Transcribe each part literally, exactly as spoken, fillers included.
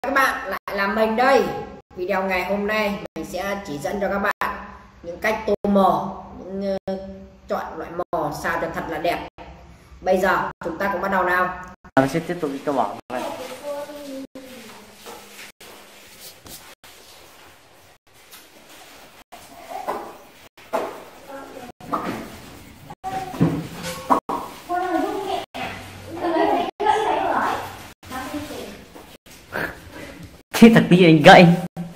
Các bạn, lại là mình đây. Video ngày hôm nay mình sẽ chỉ dẫn cho các bạn những cách tô màu, những uh, chọn loại màu sao cho thật là đẹp. Bây giờ chúng ta cùng bắt đầu nào. Mình sẽ tiếp tục đi tô màu này. Thế thật tí anh gậy.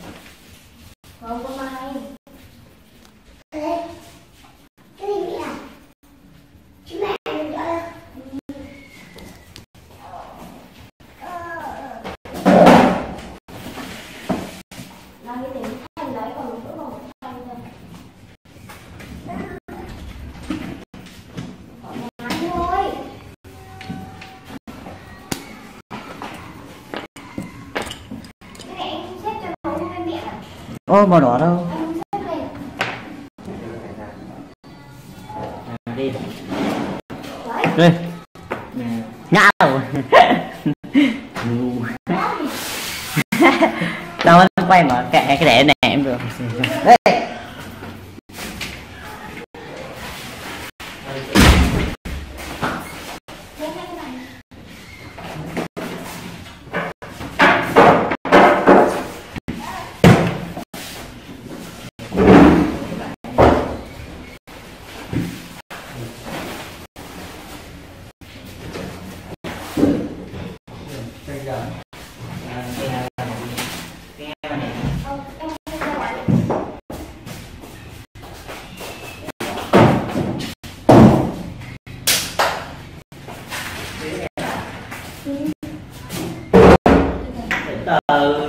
Ô, màu đỏ đâu? À, đi. Đây. Ngã rồi. Đâu nó quay mà kệ cái đẻ này em được. Đây. Từ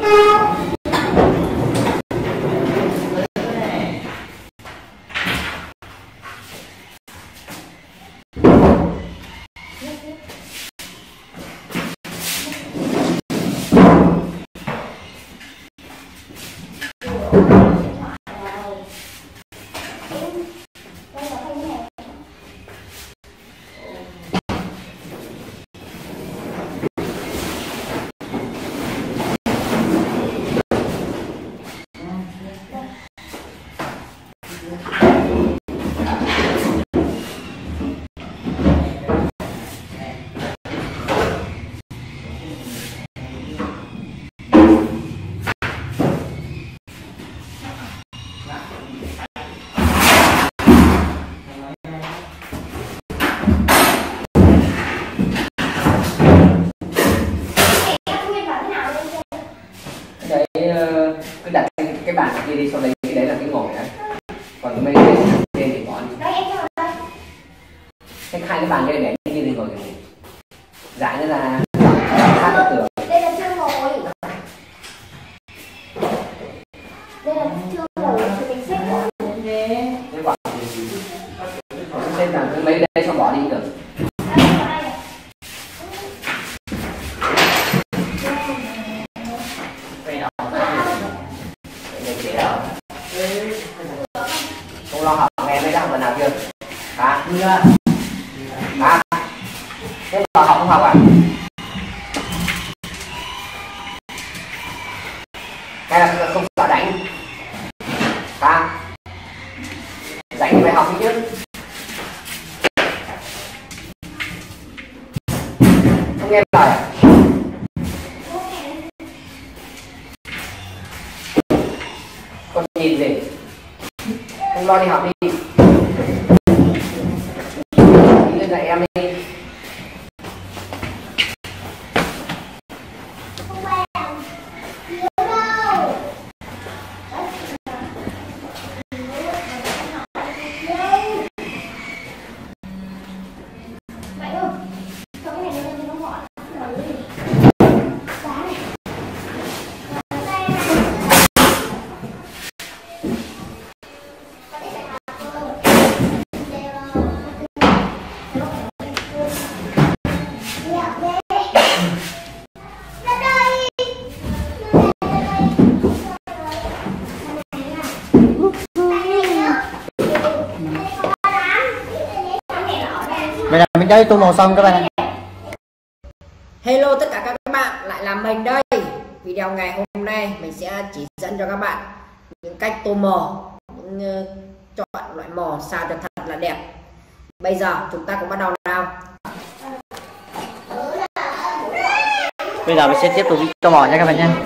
cứ đặt cái bàn kia đi, sau đấy cái đấy là cái ngồi đấy, còn cái mấy cái trên thì bỏ đi. Cái hai cái bàn đây để như thì ngồi cái gì giải nó ra sát cái tường. Đây là chưa ngồi, đây là chưa ngồi thì mình xếp bỏ cái bỏ trên là cái mấy đây xong bỏ đi được. Không lo học nghe mấy đứa mà nào chưa? Hả? Chưa. Hả? Thế lo học không học à? Hay là không sợ đánh? Hả? Đánh thì phải học đi chứ. Không nghe lời à? Con nhìn gì? Không lo đi học đi. Đi lên dạy em đi. Vậy là mình chơi tô màu xong các bạn. Hello tất cả các bạn, lại là mình đây. Video ngày hôm nay mình sẽ chỉ dẫn cho các bạn những cách tô màu, những uh, chọn loại màu sao cho thật là đẹp. Bây giờ chúng ta cùng bắt đầu nào. Bây giờ mình sẽ tiếp tục đi tô màu nha các bạn nhé.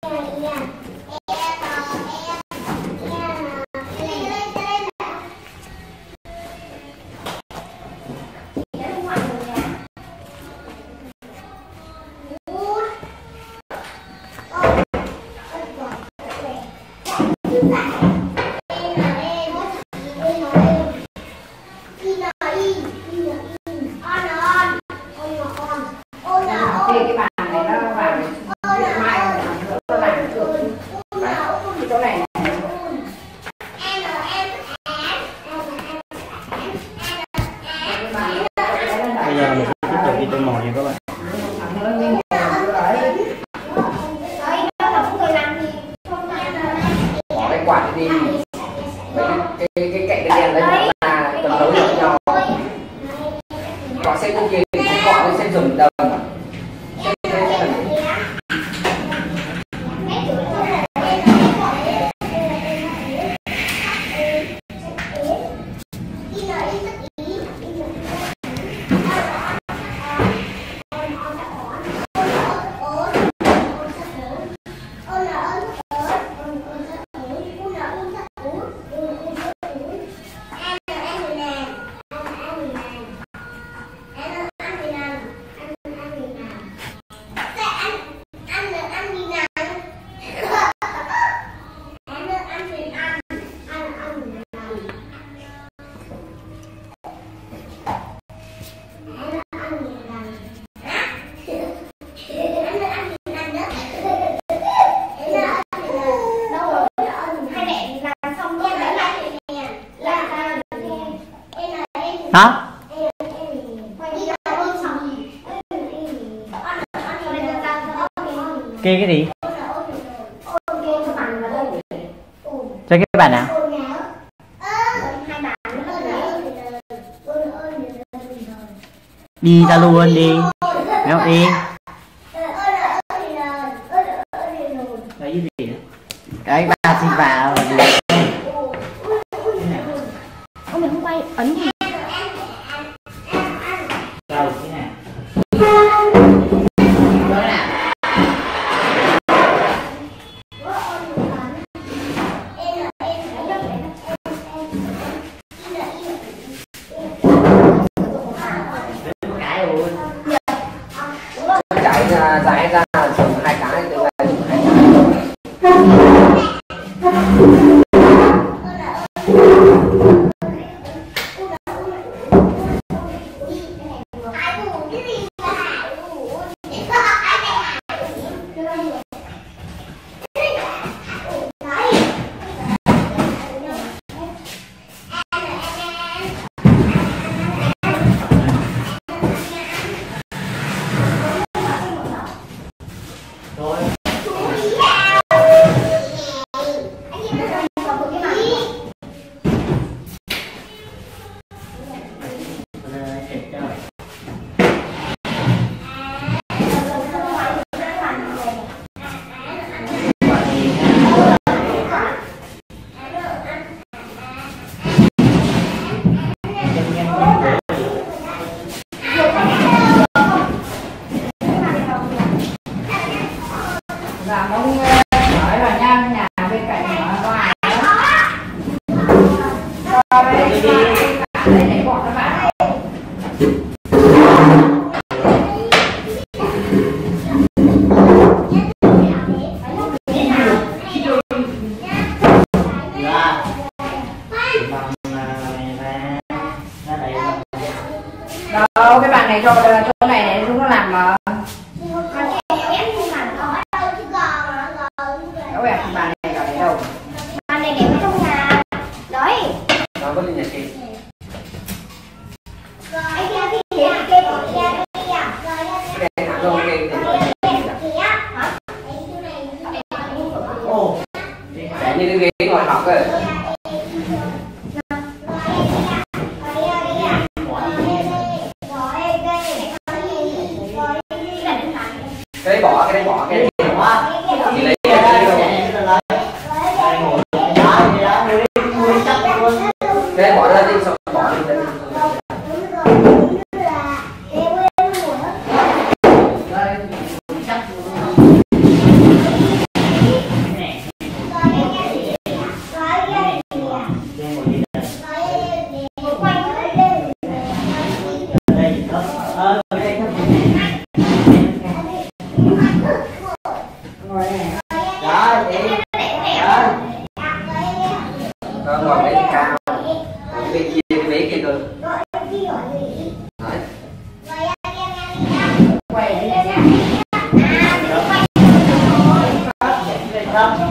Cái bàn này nó vào mai nó làm được cái chỗ này. Bây giờ mình sẽ tiếp tục đi tô màu nha các bạn. Bỏ cái quạt đi, mấy cái cái cái cạnh cái đèn đấy là tầm đấu được nhau. Có xem cái kia thì cọ lên xem dùng đồng. Hả? Kê cái gì? Chơi cái bàn nào? Đi ra luôn đi. Mèo đi. Đấy cái gì? Cái ba xin vào rồi đi. Ông mình không quay ấn gì. Đâu thế nào? Chạy ra giải ra dùng hai cái từ đây dùng hai Và mong nói là nha, nhà bên cạnh nó có ai đó. Cho đây, đây để bọn nó vào. Đâu, cái bạn này cho chỗ này để chúng nó làm mà. Đâu em bàn này ở đây đâu? Bàn này để ở trong nhà. Đấy. nó có lên nhà chị. Anh kia cái kia kia kia kia. Cái thẳng đâu cái Ồ. để như cái ghế ngồi học ấy. Cái đấy bỏ, cái đấy bỏ, cái đấy bỏ. không?